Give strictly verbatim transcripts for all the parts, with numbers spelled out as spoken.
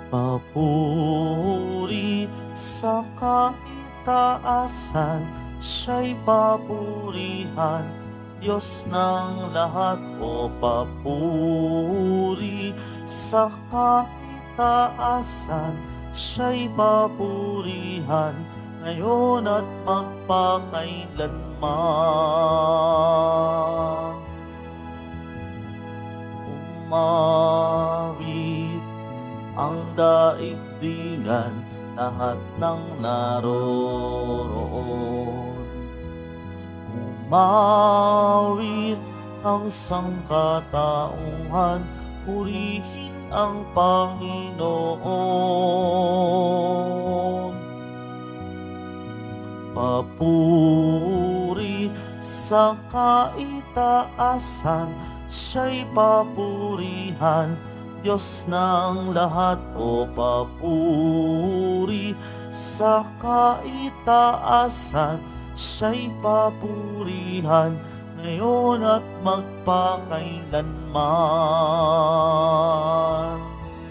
Papuri sa kaitaasan, siya'y papurihan, Diyos ng lahat. O papuri sa kaitaasan, siya'y papurihan, ngayon at magpakailanman. Umawit ang daigdigan, lahat ng naroroon. Umawit ang sangkatauhan, purihin ang Panginoon. Papuri sa kaitaasan, siya'y papurihan, Diyos ng lahat. O papuri sa kaitaasan, siya'y papurihan, ngayon at magpakailanman.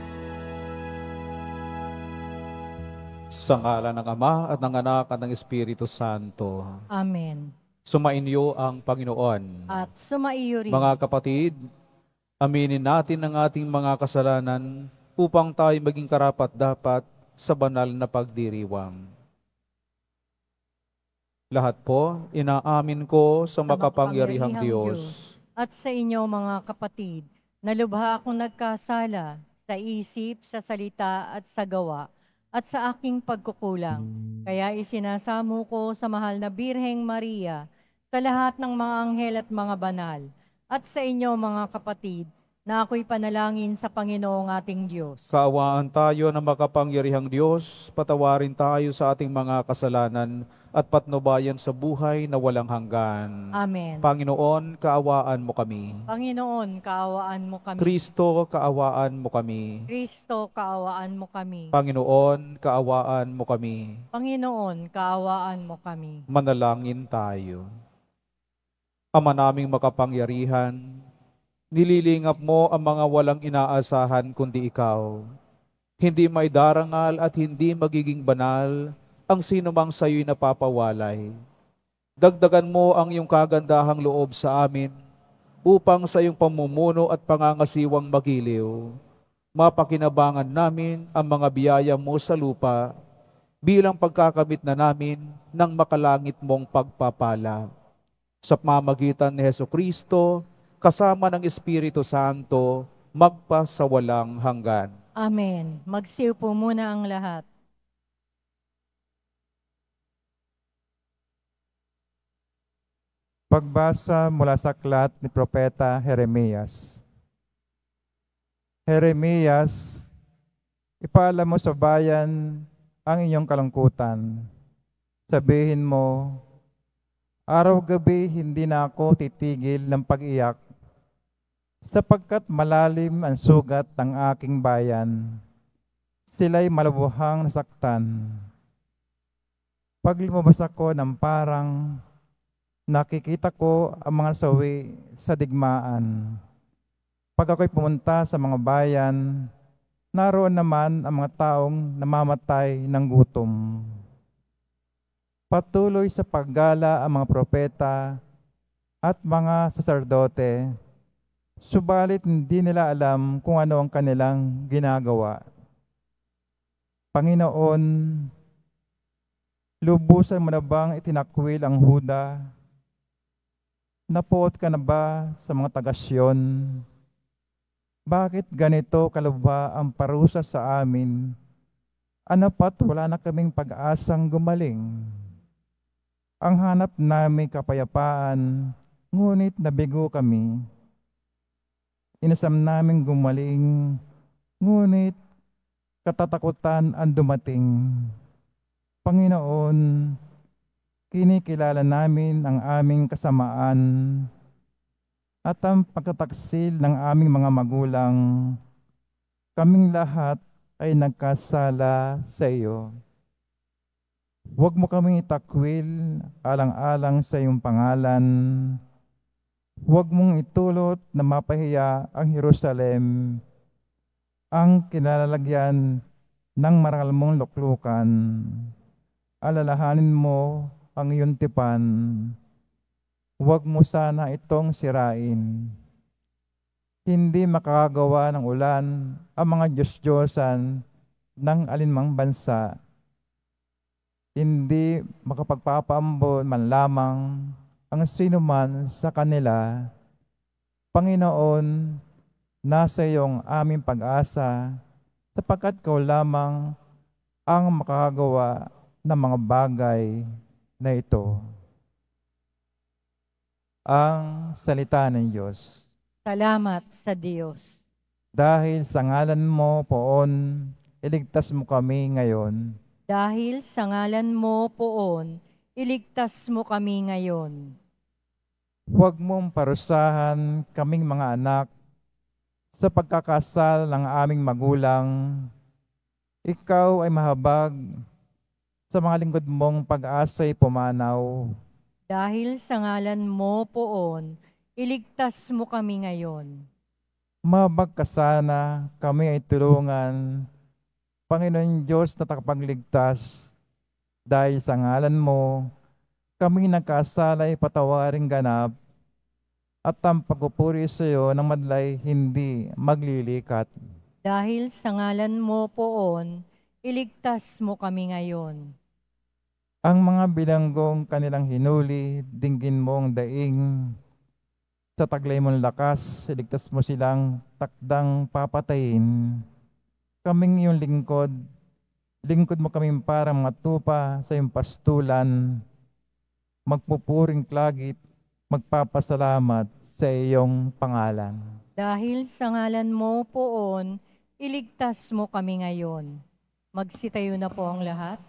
Sa ngalan ng Ama at ng Anak at ng Espiritu Santo. Amen. Sumainyo ang Panginoon. At sumaiyo rin. Mga kapatid, aminin natin ang ating mga kasalanan upang tayo maging karapat-dapat sa banal na pagdiriwang. Lahat po, inaamin ko sa makapangyarihang Diyos. At sa inyo mga kapatid, na lubha akong nagkasala sa isip, sa salita at sa gawa, at sa aking pagkukulang. Kaya isinasamo ko sa mahal na Birheng Maria, sa lahat ng mga anghel at mga banal, at sa inyo mga kapatid, na ako'y panalangin sa Panginoong ating Diyos. Kaawaan tayo ng makapangyarihang Diyos, patawarin tayo sa ating mga kasalanan, at patnubayan sa buhay na walang hanggan. Amen. Panginoon, kaawaan mo kami. Panginoon, kaawaan mo kami. Kristo, kaawaan mo kami. Kristo, kaawaan mo kami. Panginoon, kaawaan mo kami. Panginoon, kaawaan mo kami. Manalangin tayo. Ama naming makapangyarihan, nililingap mo ang mga walang inaasahan kundi ikaw. Hindi may darangal at hindi magiging banal ang sino mang sa'yo'y napapawalay. Dagdagan mo ang iyong kagandahang loob sa amin upang sa iyong pamumuno at pangangasiwang magiliw, mapakinabangan namin ang mga biyaya mo sa lupa bilang pagkakamit na namin ng makalangit mong pagpapala. Sa pamamagitan ni Hesukristo, kasama ng Espiritu Santo, magpa sa walang hanggan. Amen. Magsiupo muna ang lahat. Pagbasa mula sa aklat ni Propeta Jeremias. Jeremias, ipaalam mo sa bayan ang inyong kalungkutan. Sabihin mo, araw-gabi hindi na ako titigil ng pag-iyak, sapagkat malalim ang sugat ng aking bayan. Sila'y malabuhang nasaktan. Pag lumabas ako ng parang nakikita ko ang mga sawi sa digmaan. Pag ako'y pumunta sa mga bayan, naroon naman ang mga taong namamatay ng gutom. Patuloy sa paggala ang mga propeta at mga saserdote, subalit hindi nila alam kung ano ang kanilang ginagawa. Panginoon, lubusan mo na bang itinakwil ang Huda? Napuot ka na ba sa mga taga-Syon? Bakit ganito kalubha ang parusa sa amin? Ano pat wala na kaming pag-asang gumaling? Ang hanap namin kapayapaan, ngunit nabigo kami. Inasam namin gumaling, ngunit katatakutan ang dumating. Panginoon, kinikilala namin ang aming kasamaan at ang pagtataksil ng aming mga magulang. Kaming lahat ay nagkasala sa iyo. Huwag mo kaming itakwil alang-alang sa iyong pangalan. Huwag mong itulot na mapahiya ang Jerusalem, ang kinalalagyan ng marangal mong luklukan. Alalahanin mo ang iyong tipan. Huwag mo sana itong sirain. Hindi makakagawa ng ulan ang mga Diyos-Diyosan ng alinmang bansa. Hindi makapagpapaambon man lamang ang sinuman sa kanila. Panginoon, nasa iyong aming pag-asa, sapagkat ikaw lamang ang makakagawa ng mga bagay na ito. Ang salita ng Diyos. Salamat sa Diyos. Dahil sa ngalan mo, Poon, iligtas mo kami ngayon. Dahil sa ngalan mo, Poon, iligtas mo kami ngayon. Huwag mong parusahan kaming mga anak sa pagkakasal ng aming magulang. Ikaw ay mahabag sa mga lingkod mong pag-asa'y pumanaw. Dahil sa ngalan mo, Poon, iligtas mo kami ngayon. Mahabag ka sana, kami ay tulungan. Panginoon Diyos na takapagligtas, dahil sa ngalan mo, kami nagkasala ay patawaring ganap, at ang pagpupuri sa iyo ng madlay hindi maglilikat. Dahil sa ngalan mo, Poon, iligtas mo kami ngayon. Ang mga bilanggong kanilang hinuli, dinggin mo ang daing. Sa taglay mong lakas, iligtas mo silang takdang papatayin. Kaming iyong lingkod, lingkod mo kaming parang matupa sa iyong pastulan. Magpupuring klagit, magpapasalamat sa iyong pangalan. Dahil sa ngalan mo, Poon, iligtas mo kami ngayon. Magsitayo na po ang lahat.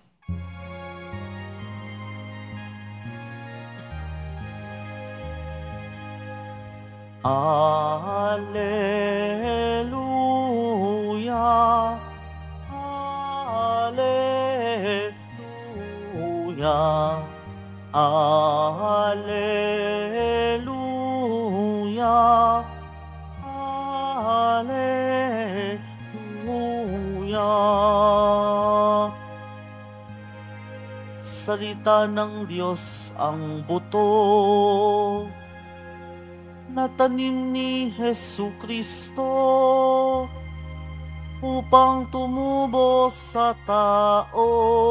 Alleluia, Alleluia, Alleluia, Alleluia. Salita ng Diyos ang buto na tanim ni Jesucristo upang tumubo sa tao.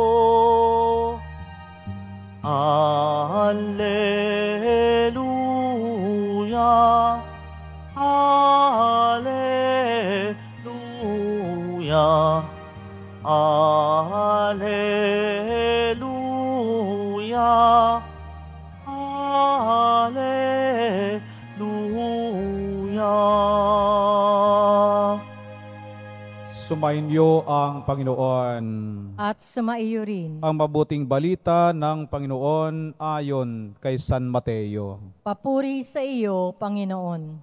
Alleluia, Alleluia, Alleluia, Alleluia. Sumainyo ang Panginoon. At sumaiyo rin. Ang mabuting balita ng Panginoon ayon kay San Mateo. Papuri sa iyo, Panginoon.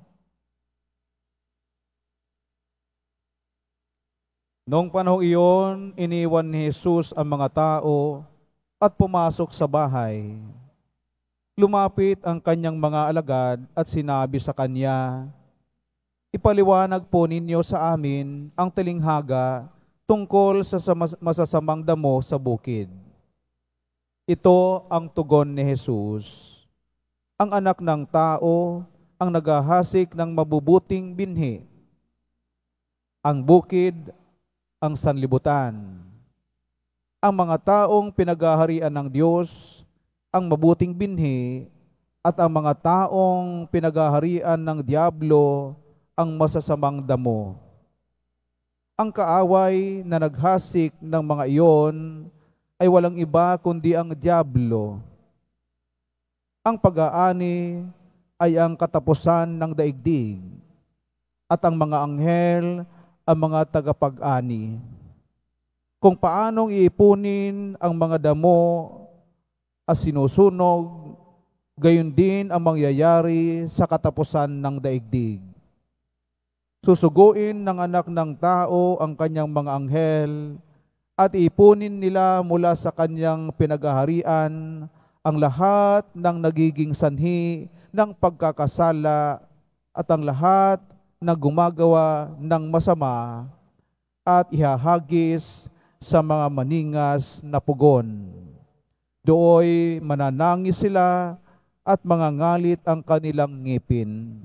Noong panahong iyon, iniwan ni Jesus ang mga tao at pumasok sa bahay. Lumapit ang kanyang mga alagad at sinabi sa kanya, "Ipaliwanag po ninyo sa amin ang talinghaga tungkol sa masasamang damo sa bukid." Ito ang tugon ni Jesus. Ang anak ng tao ang naghahasik ng mabubuting binhi. Ang bukid ang sanlibutan. Ang mga taong pinaghaharian ng Diyos ang mabuting binhi at ang mga taong pinaghaharian ng Diablo ang masasamang damo. Ang kaaway na naghasik ng mga iyon ay walang iba kundi ang Diablo. Ang pag-aani ay ang katapusan ng daigdig, at ang mga anghel ang mga tagapag-ani. Kung paanong iipunin ang mga damo at sinusunog, gayon din ang mangyayari sa katapusan ng daigdig. Susuguin ng anak ng tao ang kanyang mga anghel at ipunin nila mula sa kanyang pinaghaharian ang lahat ng nagiging sanhi ng pagkakasala at ang lahat na gumagawa ng masama, at ihahagis sa mga maningas na pugon. Dooy mananangis sila at mangangalit ang kanilang ngipin.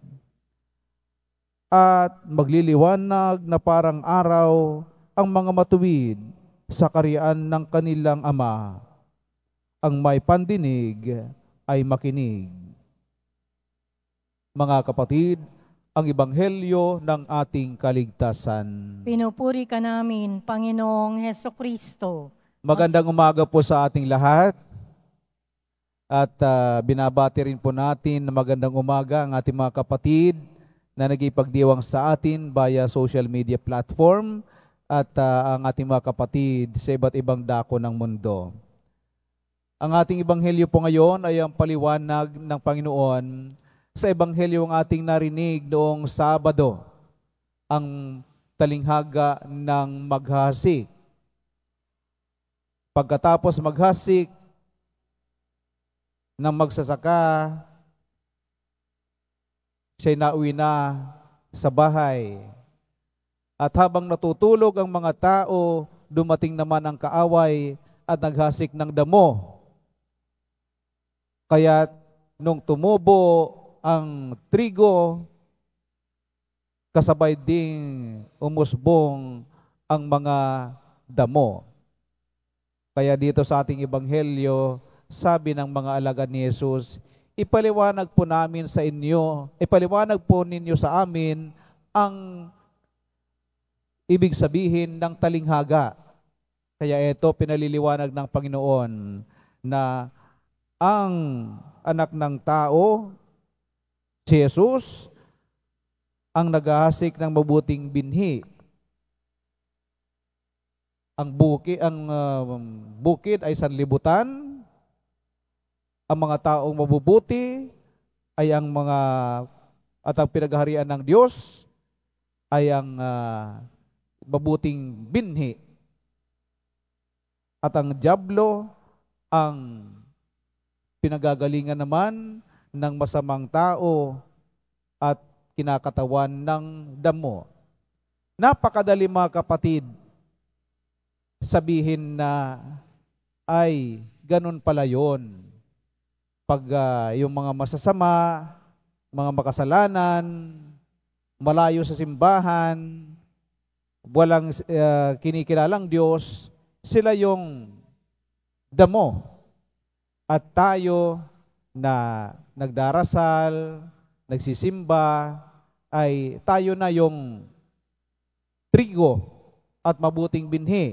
At magliliwanag na parang araw ang mga matuwid sa kariyan ng kanilang Ama. Ang may pandinig ay makinig. Mga kapatid, ang ebanghelyo ng ating kaligtasan. Pinupuri ka namin, Panginoong Hesukristo. Magandang umaga po sa ating lahat. At uh, binabati rin po natin na magandang umaga ang ating mga kapatid na nagipagdiwang sa atin via social media platform at uh, ang ating mga kapatid sa iba't ibang dako ng mundo. Ang ating ebanghelyo po ngayon ay ang paliwanag ng Panginoon sa ebanghelyo ang ating narinig noong Sabado, ang talinghaga ng maghasik. Pagkatapos maghasik ng magsasaka, siya'y nauwi na sa bahay. At habang natutulog ang mga tao, dumating naman ang kaaway at naghasik ng damo. Kaya't nung tumubo ang trigo, kasabay ding umusbong ang mga damo. Kaya dito sa ating ebanghelyo, sabi ng mga alagad ni Jesus, ipaliwanag po namin sa inyo, ipaliwanag po ninyo sa amin ang ibig sabihin ng talinghaga. Kaya ito pinaliliwanag ng Panginoon na ang anak ng tao, si Jesus, ang naghahasik ng mabuting binhi. Ang bukid, ang uh, bukid ay sanlibutan. Ang mga taong mabubuti ay ang mga at ang pinaghaharian ng Diyos ay ang uh, mabuting binhi. At ang dyablo ang pinagagalingan naman ng masamang tao at kinakatawan ng damo. Napakadali mga kapatid sabihin na ay ganun pala yun. Pag uh, yung mga masasama, mga makasalanan, malayo sa simbahan, walang uh, kinikilalang Diyos, sila yung damo. At tayo na nagdarasal, nagsisimba, ay tayo na yung trigo at mabuting binhi.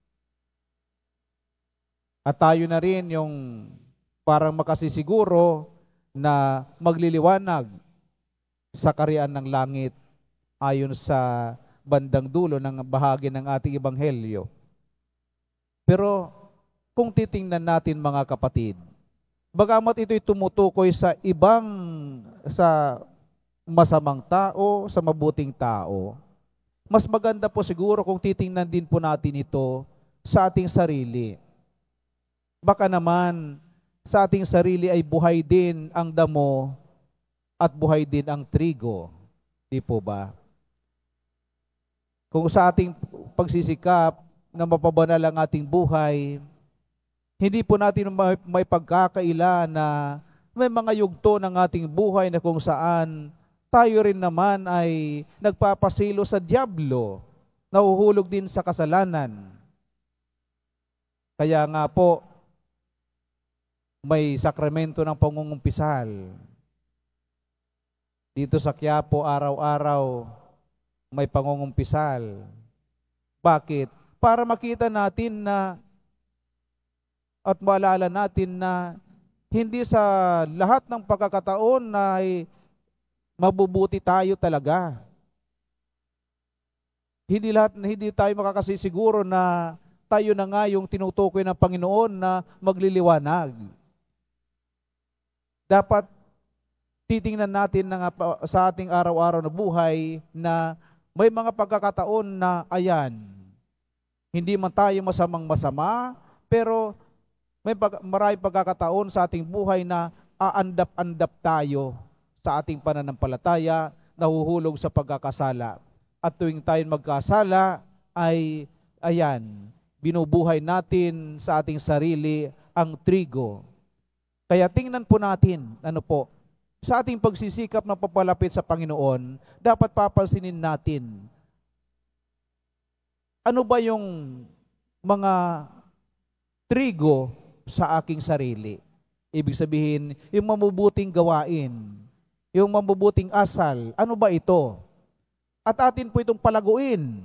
At tayo na rin yung parang makasisiguro na magliliwanag sa kariyan ng langit ayon sa bandang dulo ng bahagi ng ating ebanghelyo. Pero kung titingnan natin mga kapatid, bagamat ito'y tumutukoy sa ibang, sa masamang tao, sa mabuting tao, mas maganda po siguro kung titingnan din po natin ito sa ating sarili. Baka naman sa ating sarili ay buhay din ang damo at buhay din ang trigo. Di po ba? Kung sa ating pagsisikap na mapabanal ang ating buhay, hindi po natin may, may pagkakaila na may mga yugto ng ating buhay na kung saan tayo rin naman ay nagpapasilo sa dyablo, nahuhulog din sa kasalanan. Kaya nga po, may sakramento ng pangungumpisal. Dito sa Quiapo, araw-araw, may pangungumpisal. Bakit? Para makita natin na at maalala natin na hindi sa lahat ng pagkakataon na ay mabubuti tayo talaga. Hindi lahat, hindi tayo makakasisiguro na tayo na nga yung tinutukoy ng Panginoon na magliliwanag. Dapat titingnan natin na sa ating araw-araw na buhay na may mga pagkakataon na ayan, hindi man tayo masamang masama, pero may pag, maraming pagkakataon sa ating buhay na aandap-andap tayo sa ating pananampalataya, nahuhulog sa pagkakasala. At tuwing tayo magkasala ay, ayan, binubuhay natin sa ating sarili ang trigo. Kaya tingnan po natin, ano po, sa ating pagsisikap na papalapit sa Panginoon, dapat papansinin natin, ano ba yung mga trigo sa aking sarili? Ibig sabihin, yung mabubuting gawain, yung mabubuting asal, ano ba ito? At atin po itong palaguin.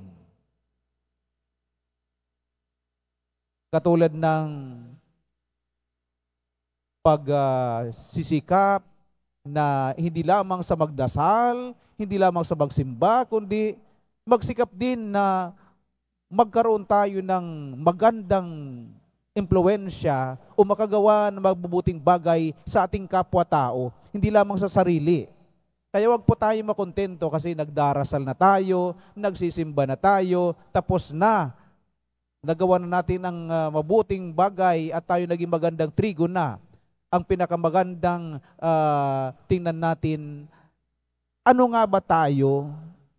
Katulad ng pagsisikap uh, na hindi lamang sa magdasal, hindi lamang sa magsimba, kundi magsikap din na magkaroon tayo ng magandang impluensya o makagawa ng mabubuting bagay sa ating kapwa-tao, hindi lamang sa sarili. Kaya wag po tayo makontento kasi nagdarasal na tayo, nagsisimba na tayo, tapos na. Nagawa na natin ang uh, mabuting bagay at tayo naging magandang trigo na. Ang pinakamagandang uh, tingnan natin, ano nga ba tayo?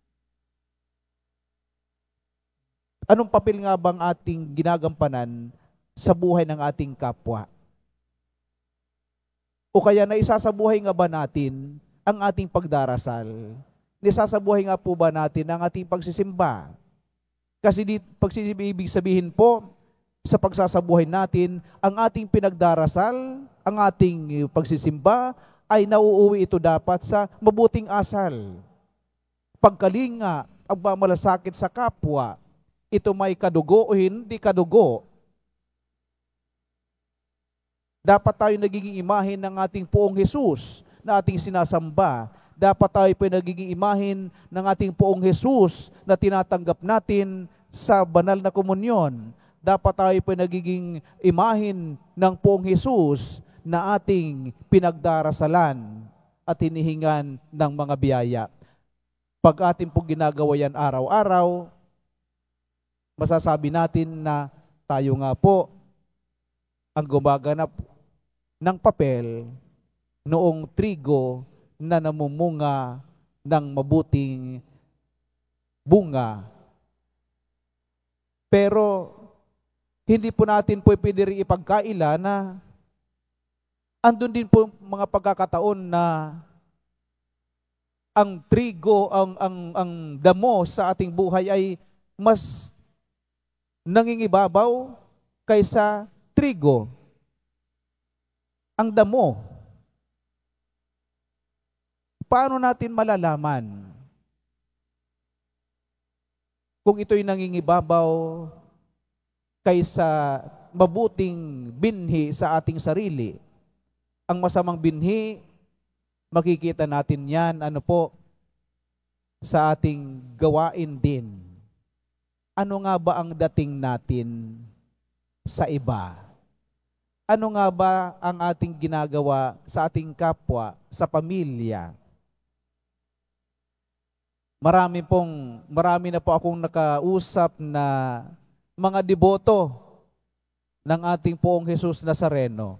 Anong papel nga bang ating ginagampanan sa buhay ng ating kapwa? O kaya naisasabuhay nga ba natin ang ating pagdarasal? Naisasabuhay nga po ba natin ang ating pagsisimba? Kasi di, pagsisimba, ibig sabihin po, sa pagsasabuhay natin, ang ating pinagdarasal, ang ating pagsisimba, ay nauuwi ito dapat sa mabuting asal. Pagkalinga, ang pamalasakit sa kapwa, ito may kadugo o hindi kadugo. Dapat tayo nagiging imahin ng ating Poong Hesus na ating sinasamba. Dapat tayo po nagiging imahin ng ating Poong Hesus na tinatanggap natin sa banal na komunyon. Dapat tayo po nagiging imahin ng Poong Hesus na ating pinagdarasalan at hinihingan ng mga biyaya. Pag ating po ginagawa yan araw-araw, masasabi natin na tayo nga po ang gumaganap ng papel noong trigo na namumunga ng mabuting bunga. Pero hindi po natin po pwede rin ipagkaila na andun din po mga pagkakataon na ang trigo, ang, ang, ang damo sa ating buhay ay mas nangingibabaw kaysa trigo. Ang damo. Paano natin malalaman kung ito'y nangingibabaw kaysa mabuting binhi sa ating sarili? Ang masamang binhi, makikita natin yan, ano po, sa ating gawain din. Ano nga ba ang dating natin sa iba? Ano nga ba ang ating ginagawa sa ating kapwa, sa pamilya? Marami pong, marami na po akong nakausap na mga deboto ng ating Poong Hesus Nazareno.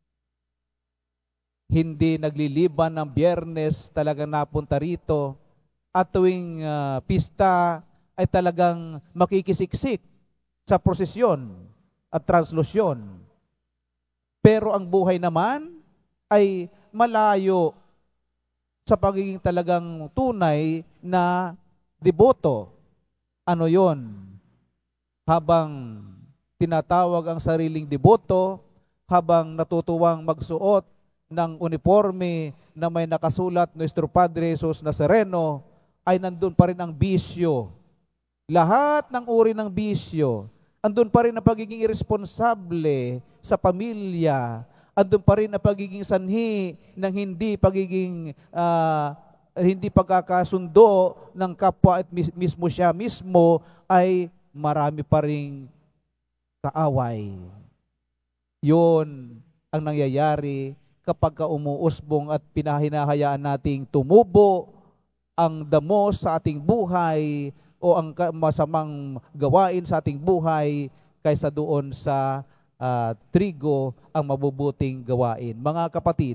Hindi nagliliban ng Biyernes, talagang napunta rito. At tuwing uh, pista ay talagang makikisiksik sa prosesyon at translusyon. Pero ang buhay naman ay malayo sa pagiging talagang tunay na deboto. Ano yon? Habang tinatawag ang sariling deboto, habang natutuwang magsuot ng uniforme na may nakasulat Nuestro Padre Jesus Nazareno, ay nandun pa rin ang bisyo. Lahat ng uri ng bisyo. Andun pa rin ang pagiging irresponsable sa pamilya. Andun pa rin ang pagiging sanhi ng hindi pagiging uh, hindi pagkakasundo ng kapwa at mis- mismo siya mismo, ay marami pa ring kaaway. Yun ang nangyayari kapag ka umuusbong at pinahinahayaan nating tumubo ang damo sa ating buhay o ang masamang gawain sa ating buhay kaysa doon sa uh, trigo ang mabubuting gawain. Mga kapatid,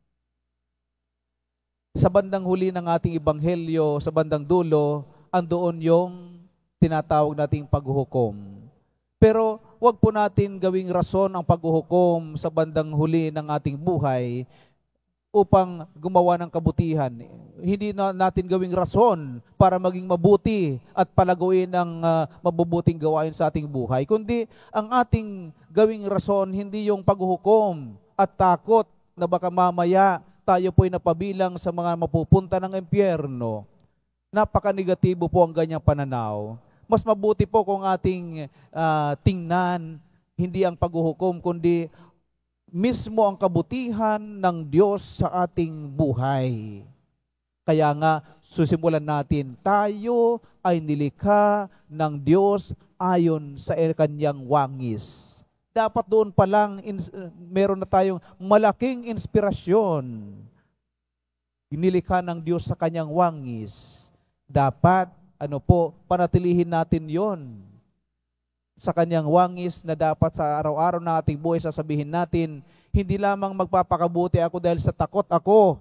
sa bandang huli ng ating ebanghelyo, sa bandang dulo, andoon yung tinatawag nating paghuhukom. Pero wag po natin gawing rason ang paghuhukom sa bandang huli ng ating buhay upang gumawa ng kabutihan. Hindi na natin gawing rason para maging mabuti at palaguin ang uh, mabubuting gawain sa ating buhay, kundi ang ating gawing rason hindi yung paghuhukom at takot na baka mamaya tayo po'y napabilang sa mga mapupunta ng impyerno. Napaka-negatibo po ang ganyang pananaw. Mas mabuti po kung ating uh, tingnan hindi ang paghuhukom, kundi mismo ang kabutihan ng Diyos sa ating buhay. Kaya nga, susimulan natin, tayo ay nilikha ng Diyos ayon sa kanyang wangis. Dapat doon pa lang, ins- meron na tayong malaking inspirasyon. Nilikha ng Diyos sa kanyang wangis. Dapat, ano po, panatilihin natin yon sa kanyang wangis na dapat sa araw-araw na ating buhay sasabihin natin, hindi lamang magpapakabuti ako dahil sa takot ako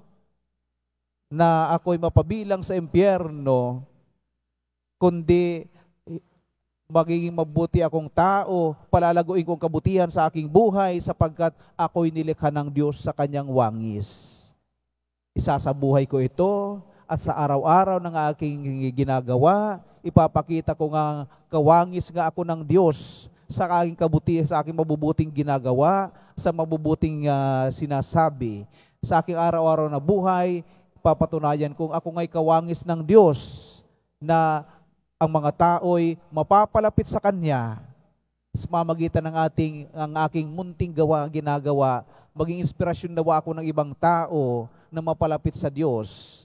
na ako'y mapabilang sa impyerno, kundi magiging mabuti akong tao, palalaguin kong kabutihan sa aking buhay sapagkat ako'y nilikha ng Diyos sa kanyang wangis. Isasabuhay ko ito at sa araw-araw ng aking ginagawa, ipapakita ko nga kawangis nga ako ng Diyos sa aking kabutihan, sa aking mabubuting ginagawa, sa mabubuting uh, sinasabi. Sa aking araw-araw na buhay, papatunayan kong ako nga'y kawangis ng Diyos na ang mga tao'y mapapalapit sa Kanya sa pamamagitan ng ating, ang aking munting gawa, ginagawa, maging inspirasyon nawa ako ng ibang tao na mapalapit sa Diyos.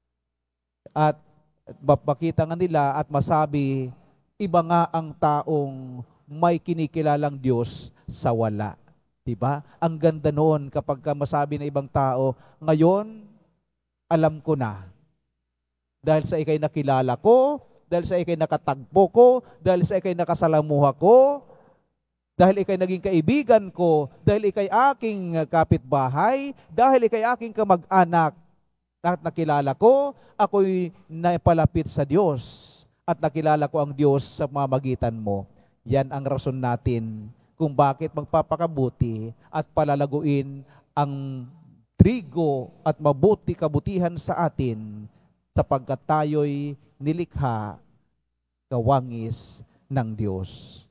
At mapakita nga nila at masabi, iba nga ang taong may kinikilalang Diyos sa wala. Diba? Ang ganda noon kapag masabi ng ibang tao, ngayon, alam ko na. Dahil sa ikay nakilala ko, dahil sa ikay nakatagpo ko, dahil sa ikay nakasalamuha ko, dahil ikay naging kaibigan ko, dahil ikay aking kapitbahay, dahil ikay aking kamag-anak, at nakilala ko, ako'y napalapit sa Diyos at nakilala ko ang Diyos sa pamamagitan mo. Yan ang rason natin kung bakit magpapakabuti at palalaguin ang trigo at mabuti kabutihan sa atin sapagkat tayo'y nilikha kawangis ng Diyos.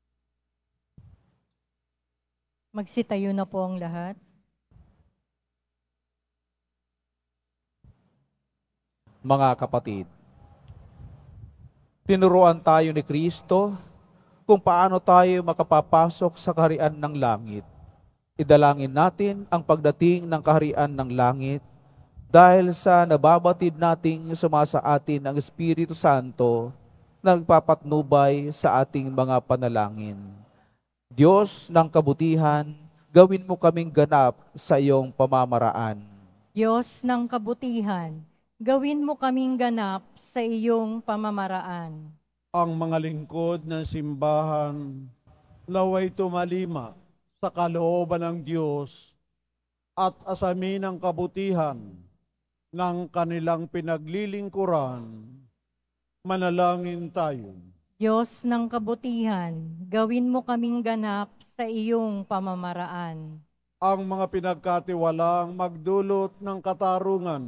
Magsitayo na po ang lahat. Mga kapatid, tinuruan tayo ni Kristo kung paano tayo makapapasok sa kaharian ng langit. Idalangin natin ang pagdating ng kaharian ng langit dahil sa nababatid nating sumasa atin ang Espiritu Santo na nagpapatnubay sa ating mga panalangin. Diyos ng kabutihan, gawin mo kaming ganap sa iyong pamamaraan. Diyos ng kabutihan, gawin mo kaming ganap sa iyong pamamaraan. Ang mga lingkod ng simbahan naway tumalima sa kalooban ng Diyos at asamin ang kabutihan ng kanilang pinaglilingkuran. Manalangin tayo. Diyos ng kabutihan, gawin mo kaming ganap sa iyong pamamaraan. Ang mga pinagkatiwalang magdulot ng katarungan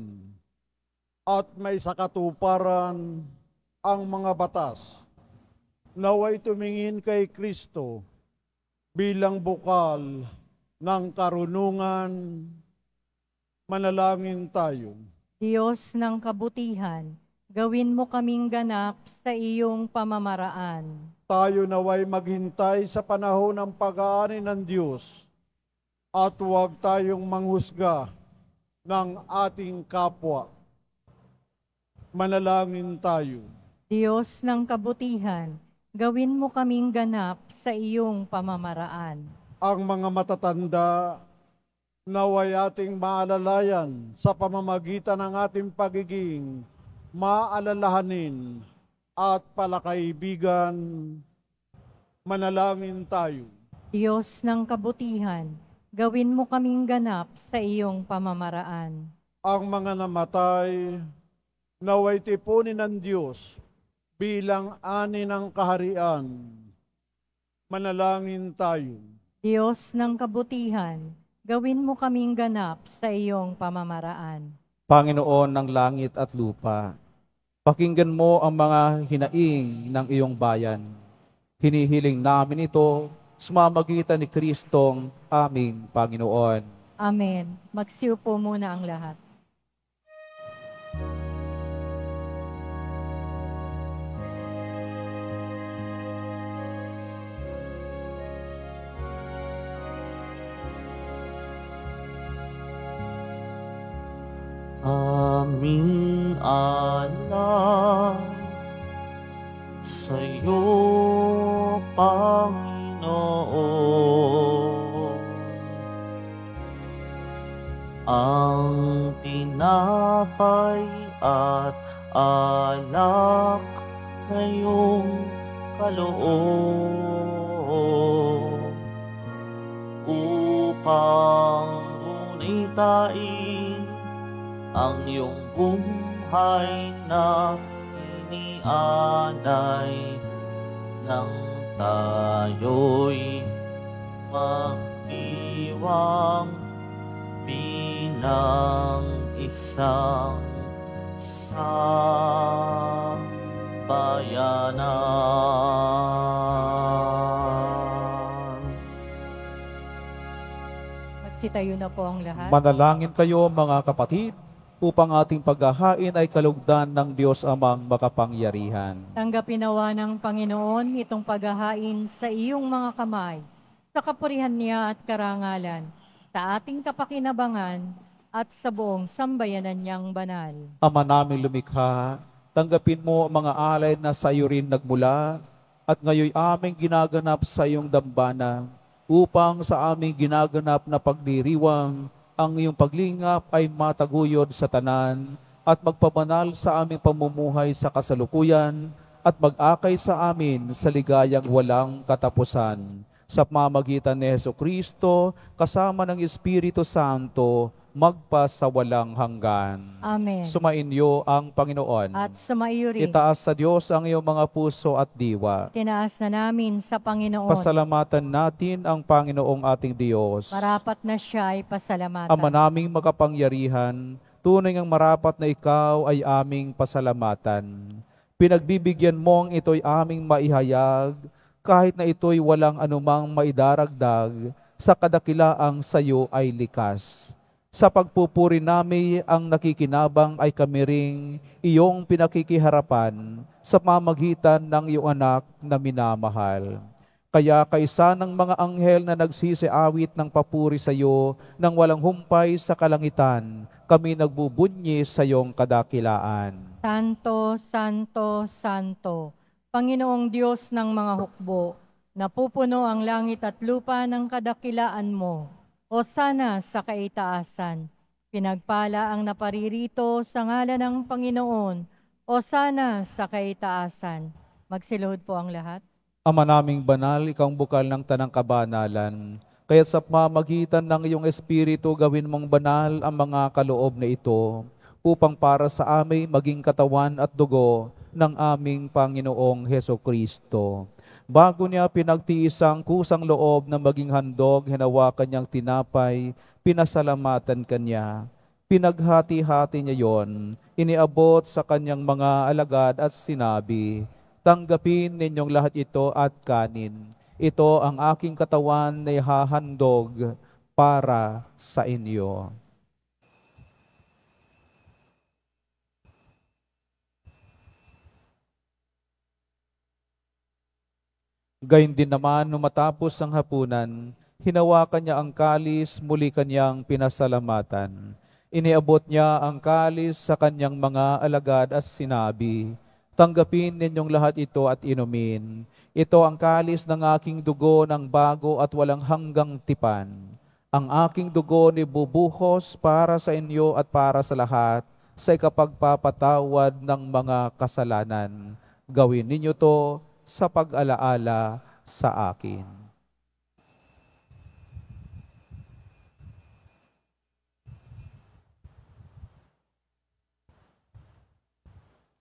at may sakatuparan ang mga batas. Naway tumingin kay Kristo bilang bukal ng karunungan. Manalangin tayo. Diyos ng kabutihan, gawin mo kaming ganap sa iyong pamamaraan. Tayo naway maghintay sa panahon ng pag-aani ng Diyos at huwag tayong manghusga ng ating kapwa. Manalangin tayo. Diyos ng kabutihan, gawin mo kaming ganap sa iyong pamamaraan. Ang mga matatanda naway ating maalalayan sa pamamagitan ng ating pagiging maalalahanin at palakaibigan. Manalangin tayo. Diyos ng kabutihan, gawin mo kaming ganap sa iyong pamamaraan. Ang mga namatay naway tipunin ng Diyos bilang ani ng kaharian. Manalangin tayo. Diyos ng kabutihan, gawin mo kaming ganap sa iyong pamamaraan. Panginoon ng langit at lupa, pakinggan mo ang mga hinaing ng iyong bayan. Hinihiling namin ito sa pamamagitan ni Kristong aming Panginoon. Amen. Magsiupo muna ang lahat. Aming alay sa'yo, Panginoon, ang tinapay at alak ngayong kaloob upang gunitain ang iyong buhay na inialay nang tayo'y magdiwang bilang isang sambayanan. Magsitayo na po ang lahat. Manalangin kayo mga kapatid, upang ating paghahain ay kalugdan ng Diyos amang makapangyarihan. Tanggapin nawa ng Panginoon itong paghahain sa iyong mga kamay, sa kapurihan niya at karangalan, sa ating kapakinabangan at sa buong sambayanan niyang banal. Ama naming lumikha, tanggapin mo ang mga alay na sa iyo rin nagmula at ngayon aming ginaganap sa iyong dambana upang sa aming ginaganap na pagdiriwang ang iyong paglingap ay mataguyod sa tanan at magpabanal sa aming pamumuhay sa kasalukuyan at mag-akay sa amin sa ligayang walang katapusan. Sa pamamagitan ni Jesucristo, kasama ng Espiritu Santo, magpa sa walang hanggan. Amen. Sumainyo ang Panginoon. At sumaiyo rin. Itaas sa Diyos ang iyong mga puso at diwa. Tinaas na namin sa Panginoon. Pasalamatan natin ang Panginoong ating Diyos. Marapat na siya ay pasalamatan. Ama naming makapangyarihan, tunay ngang marapat na ikaw ay aming pasalamatan. Pinagbibigyan mong ito'y aming maihayag, kahit na ito'y walang anumang maidaragdag, sa kadakilaang sayo ay likas. Sa pagpupuri namin ang nakikinabang ay kami ring iyong pinakikiharapan sa pamamagitan ng iyong anak na minamahal. Kaya kaisa ng mga anghel na nagsisiawit ng papuri sa iyo nang walang humpay sa kalangitan, kami nagbubunyi sa iyong kadakilaan. Santo, Santo, Santo, Panginoong Diyos ng mga hukbo, napupuno ang langit at lupa ng kadakilaan mo. O sana sa kaitaasan, pinagpala ang naparirito sa ngalan ng Panginoon. O sana sa kaitaasan. Magsiluhod po ang lahat. Ama naming banal, ikaw ang bukal ng tanang kabanalan. Kaya sa pamamagitan ng iyong Espiritu, gawin mong banal ang mga kaloob na ito, upang para sa amin maging katawan at dugo ng aming Panginoong Hesukristo. Bago niya pinagtiis ang kusang loob na maging handog, hinawakan niyang tinapay, pinasalamatan kanya. Pinaghati-hati niya yon, iniabot sa kanyang mga alagad at sinabi, tanggapin ninyong lahat ito at kanin. Ito ang aking katawan na ihahandog para sa inyo. Gayun din naman, nung matapos ang hapunan, hinawakan niya ang kalis, muli kanyang pinasalamatan. Iniabot niya ang kalis sa kanyang mga alagad at sinabi, tanggapin ninyong lahat ito at inumin. Ito ang kalis ng aking dugo ng bago at walang hanggang tipan. Ang aking dugo ni bubuhos para sa inyo at para sa lahat sa ikapagpapatawad ng mga kasalanan. Gawin ninyo to sa pag-alaala sa akin.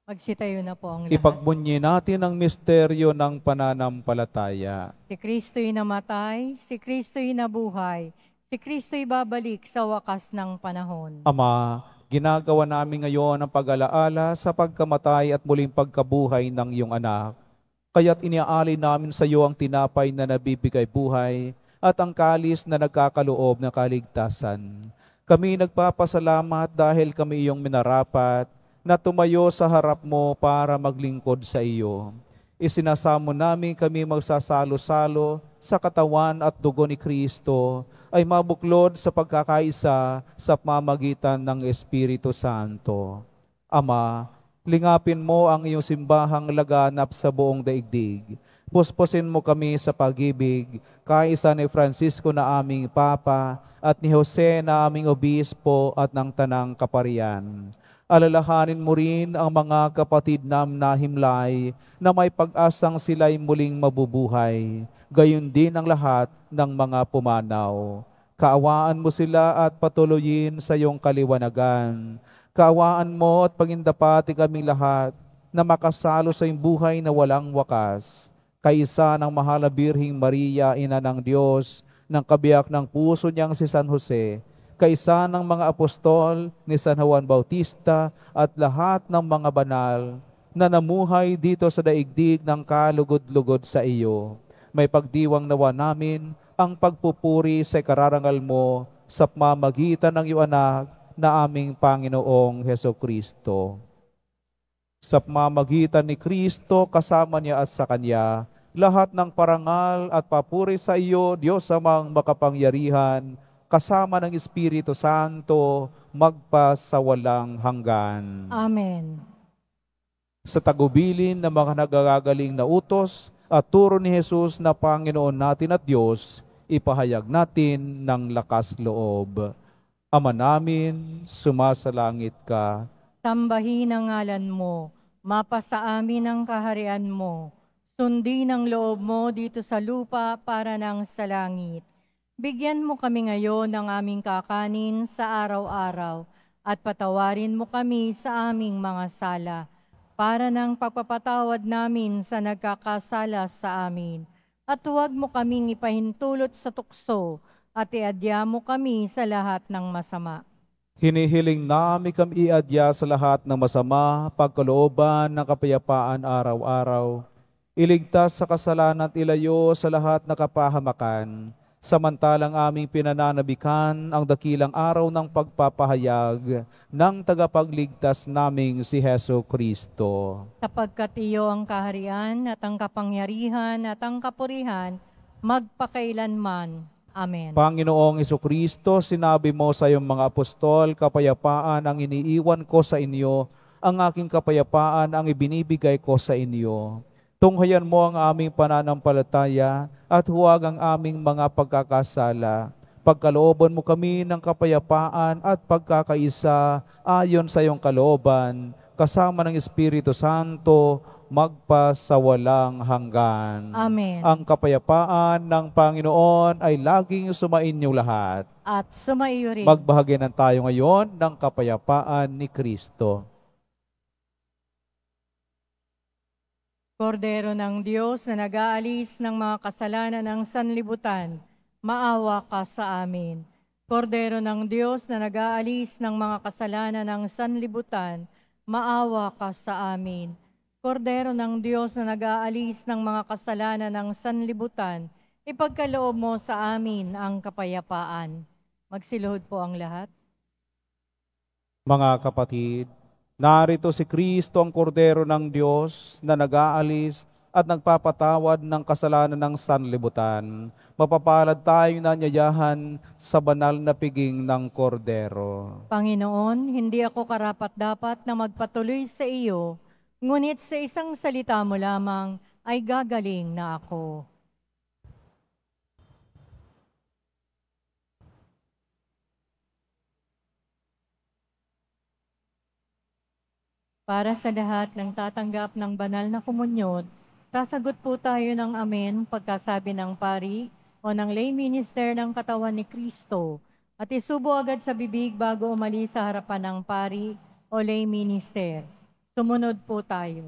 Magsitayo na po ang lahat. Ipagbunyi natin ang misteryo ng pananampalataya. Si Kristo'y namatay, si Kristo'y nabuhay, si Kristo'y babalik sa wakas ng panahon. Ama, ginagawa namin ngayon ang pag-alaala sa pagkamatay at muling pagkabuhay ng iyong anak. Kaya't iniaalay namin sa iyo ang tinapay na nabibigay buhay at ang kalis na nagkakaloob ng kaligtasan. Kami nagpapasalamat dahil kami iyong minarapat na tumayo sa harap mo para maglingkod sa iyo. Isinasamo namin kami magsasalo-salo sa katawan at dugo ni Kristo ay mabuklod sa pagkakaisa sa pamamagitan ng Espiritu Santo. Ama, lingapin mo ang iyong simbahang laganap sa buong daigdig. Puspusin mo kami sa pag-ibig, kaisa ni Francisco na aming Papa at ni Jose na aming Obispo at ng Tanang Kaparian. Alalahanin mo rin ang mga kapatid nam na himlay na may pag-asang sila'y muling mabubuhay, gayon din ang lahat ng mga pumanaw. Kaawaan mo sila at patuloyin sa iyong kaliwanagan. Kaawaan mo at pagindapati kaming lahat na makasalo sa iyong buhay na walang wakas. Kaisa ng mahal na Birheng Maria, Ina ng Diyos, ng kabiyak ng puso niyang si San Jose, kaisa ng mga apostol ni San Juan Bautista at lahat ng mga banal na namuhay dito sa daigdig ng kalugod-lugod sa iyo. May pagdiwang nawa namin ang pagpupuri sa kararangal mo sa pamamagitan ng iyong anak na aming Panginoong Hesukristo. Sa pamamagitan ni Kristo, kasama niya at sa Kanya, lahat ng parangal at papuri sa iyo, Diyos amang makapangyarihan, kasama ng Espiritu Santo, magpasawalang hanggan. Amen. Sa tagubilin ng mga nagagagaling na utos at turo ni Jesus na Panginoon natin at Diyos, ipahayag natin ng lakas loob. Ama namin, sumasalangit ka. Sambahin ang ngalan mo, mapasa amin ang kaharian mo, sundin ang loob mo dito sa lupa para nang sa langit. Bigyan mo kami ngayon ng aming kakanin sa araw-araw at patawarin mo kami sa aming mga sala para ng pagpapatawad namin sa nagkakasala sa amin. At huwag mo kaming ipahintulot sa tukso at iadya mo kami sa lahat ng masama. Hinihiling namin kami iadya sa lahat ng masama, pagkalooban ng kapayapaan araw-araw. Iligtas sa kasalanan at ilayo sa lahat ng kapahamakan. Samantalang aming pinananabikan ang dakilang araw ng pagpapahayag ng tagapagligtas naming si Heso Kristo. Sapagkat iyo ang kaharian at ang kapangyarihan at ang kapurihan, magpakailanman. Amen. Panginoong Hesukristo, sinabi mo sa iyong mga apostol, kapayapaan ang iniiwan ko sa inyo, ang aking kapayapaan ang ibinibigay ko sa inyo. Tunghayan mo ang aming pananampalataya at huwag ang aming mga pagkakasala. Pagkalooban mo kami ng kapayapaan at pagkakaisa ayon sa iyong kalooban, kasama ng Espiritu Santo, magpasawalang hanggan. Amen. Ang kapayapaan ng Panginoon ay laging sumainyo lahat. At sumaiyo rin. Magbahaginan tayo ngayon ng kapayapaan ni Kristo. Kordero ng Diyos na nag-aalis ng mga kasalanan ng sanlibutan, maawa ka sa amin. Kordero ng Diyos na nag-aalis ng mga kasalanan ng sanlibutan, maawa ka sa amin. Kordero ng Diyos na nag-aalis ng mga kasalanan ng sanlibutan, ipagkaloob mo sa amin ang kapayapaan. Magsiluhod po ang lahat. Mga kapatid, narito si Kristo ang Kordero ng Diyos na nag-aalis at nagpapatawad ng kasalanan ng sanlibutan. Mapapalad tayo na nyayahan sa banal na piging ng Kordero. Panginoon, hindi ako karapat-dapat na magpatuloy sa iyo, ngunit sa isang salita mo lamang ay gagaling na ako. Para sa lahat ng tatanggap ng banal na komunyon, sasagot po tayo ng amen pagkasabi ng pari o ng lay minister ng katawan ni Kristo at isubo agad sa bibig bago umalis sa harapan ng pari o lay minister. Sumunod po tayo.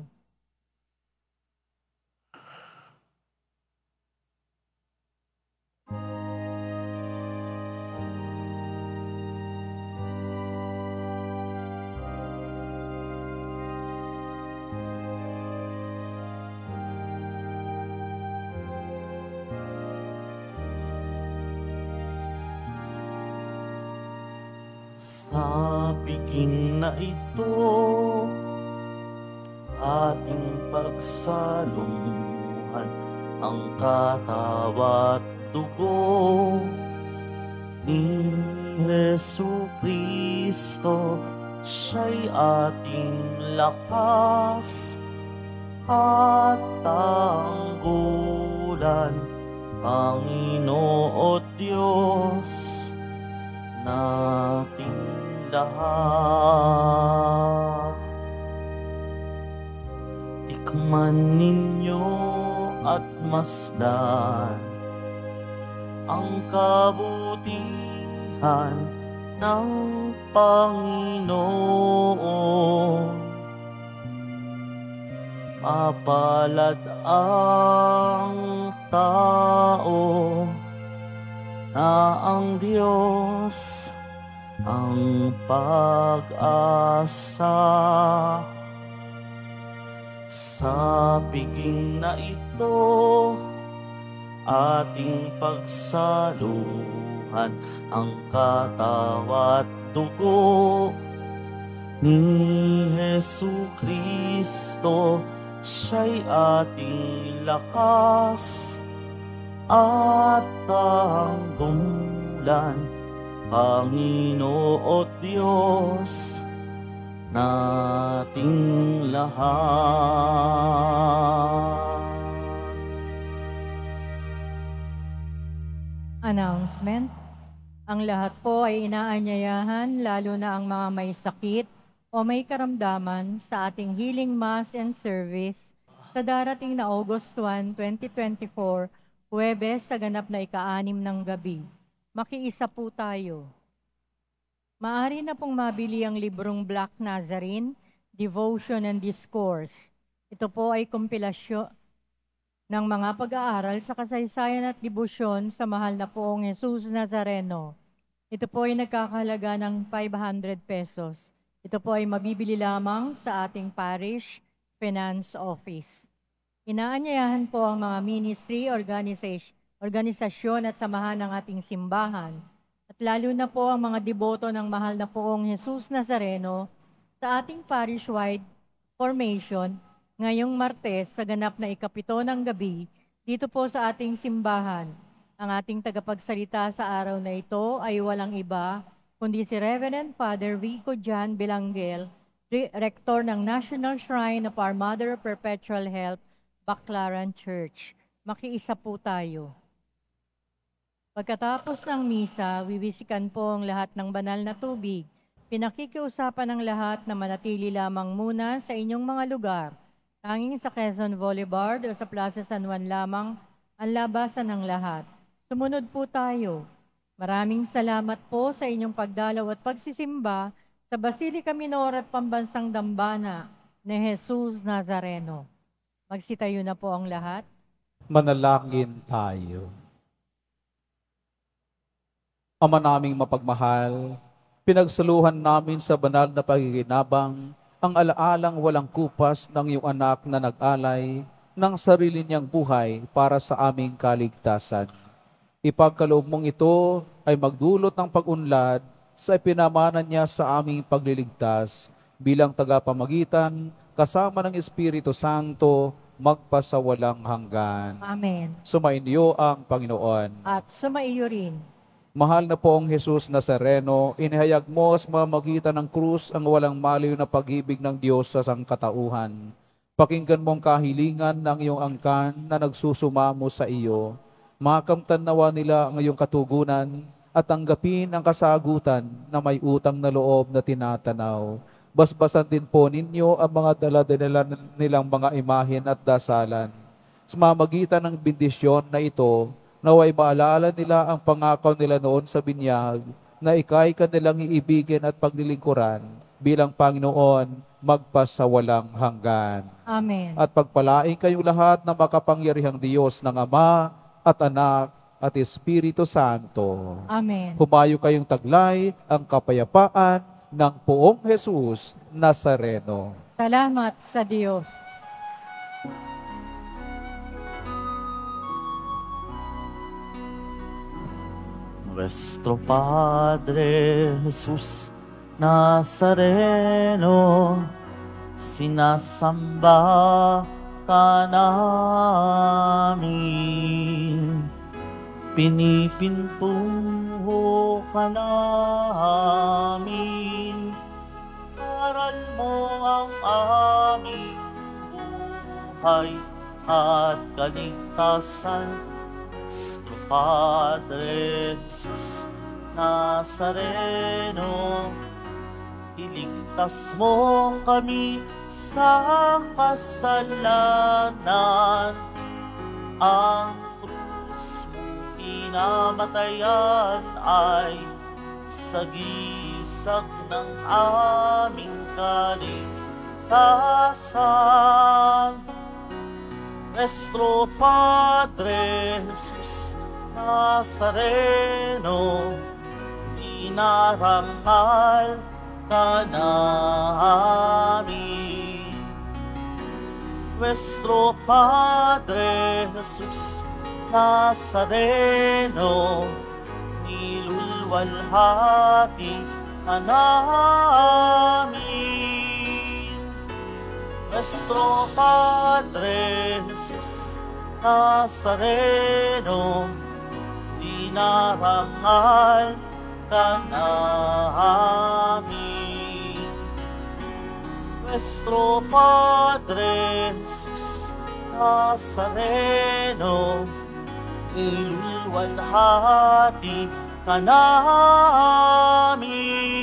Sa biging na ito, ating pagsalumuhan ang katawan at dugo ni Hesu Kristo. Siya'y ating lakas at tanggulan, Panginoon Diyos nating lahat. Tikman ninyo at masdan ang kabutihan ng Panginoon. Mapalad ang tao na ang Diyos ang pag-asa. Sa biging na ito, ating pagsaluhan ang katawan at dugo ni Hesu Kristo. Siya'y ating lakas at tanggulan, Panginoon Diyos nating lahat. Announcement. Ang lahat po ay inaanyayahan, lalo na ang mga may sakit o may karamdaman, sa ating healing mass and service sa darating na August first, twenty twenty-four, Huwebes sa ganap na ika-anim ng gabi. Makiisa po tayo. Maaari na pong mabili ang librong Black Nazarene, Devotion and Discourse. Ito po ay kompilasyon ng mga pag-aaral sa kasaysayan at debosyon sa mahal na poong Jesus Nazareno. Ito po ay nagkakahalaga ng five hundred pesos. Ito po ay mabibili lamang sa ating parish finance office. Inaanyayahan po ang mga ministry, organisasyon, organisasyon at samahan ng ating simbahan, at lalo na po ang mga deboto ng mahal na poong Jesus Nazareno sa ating parish-wide formation ngayong Martes sa ganap na ikapito ng gabi dito po sa ating simbahan. Ang ating tagapagsalita sa araw na ito ay walang iba kundi si Reverend Father Vico Jan Bilangel, Rector ng National Shrine of Our Mother of Perpetual Help, Baclaran Church. Makiisa po tayo. Pagkatapos ng misa, wiwisikan po ang lahat ng banal na tubig. Pinakikiusapan ng lahat na manatili lamang muna sa inyong mga lugar. Tanging sa Quezon Boulevard o sa Plaza San Juan lamang ang labasan ng lahat. Sumunod po tayo. Maraming salamat po sa inyong pagdalaw at pagsisimba sa Basilica Minor at Pambansang Dambana ni Jesus Nazareno. Magsitayo na po ang lahat. Manalangin tayo. Ama naming mapagmahal, pinagsaluhan namin sa banal na pagiginabang ang alaalang walang kupas ng iyong anak na nag-alay ng sarili niyang buhay para sa aming kaligtasan. Ipagkaloob mong ito ay magdulot ng pag-unlad sa ipinamanan niya sa aming pagliligtas bilang tagapamagitan kasama ng Espiritu Santo magpasawalang hanggan. Amen. Sumainyo ang Panginoon. At sumaiyo rin. Mahal na poong Jesus Nazareno, inihayag mo sa mamamagitan ng krus ang walang maliw na pag-ibig ng Diyos sa sangkatauhan. Pakinggan mong kahilingan ng iyong angkan na nagsusumamo sa iyo. Makamtan nawa nila ang iyong katugunan at tanggapin ang kasagutan na may utang na loob na tinatanaw. Basbasan din po ninyo ang mga dala-dala nilang mga imahen at dasalan. Sa mamagitan ng bendisyon na ito, naway maalala nila ang pangako nila noon sa binyag na ika'y kanilang iibigin at paglilingkuran bilang Panginoon, magpasawalang hanggan. Amen. At pagpalain kayong lahat na makapangyarihang Diyos ng Ama at Anak at Espiritu Santo. Amen. Humayo kayong taglay ang kapayapaan ng Poong Jesus Nazareno. Salamat sa Diyos. Nuestro Padre Jesus Nazareno, sinasamba ka namin. Pinipintuho ka namin. Aral mo ang aming buhay at kaligtasan. Nuestro Padre Jesus Nazareno, iligtas mo kami sa kasalanan. Ang krus mong pinamatayan ay sagisag ng aming kaligtasan. Nuestro Padre Jesus Nazareno, inarangal ka namin. Nuestro Padre Jesus Nazareno, nilulwalhati ka namin. Nuestro Padre Jesus Nazareno, dinarangal ka namin. Nuestro Padre Jesus Nazareno, nilulwalhati ka namin.